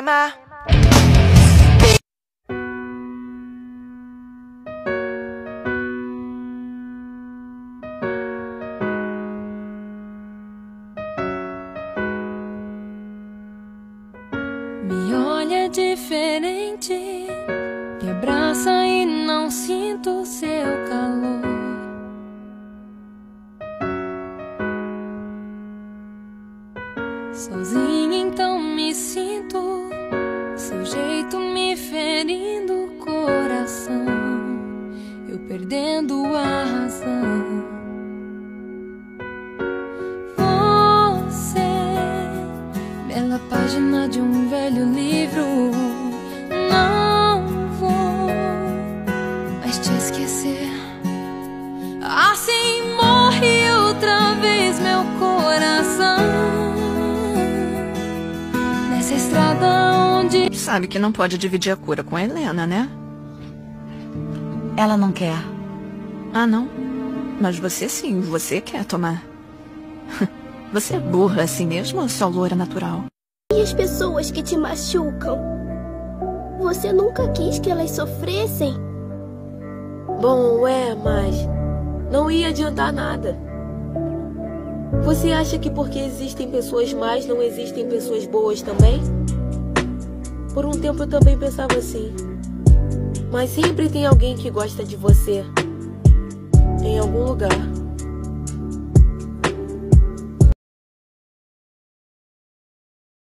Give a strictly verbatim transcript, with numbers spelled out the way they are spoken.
Moema. Me olha diferente, me abraça e não sinto seu calor. Sozinha então me sinto, seu jeito me ferindo o coração, eu perdendo a razão. Bela página de um velho livro, não vou mais te esquecer. Assim morre outra vez meu coração, nessa estrada onde... Sabe que não pode dividir a cura com a Helena, né? Ela não quer. Ah, não? Mas você sim, você quer tomar. Você é burra assim mesmo ou só loura natural? E as pessoas que te machucam? Você nunca quis que elas sofressem? Bom, é, mas não ia adiantar nada. Você acha que porque existem pessoas más, não existem pessoas boas também? Por um tempo eu também pensava assim. Mas sempre tem alguém que gosta de você. Em algum lugar.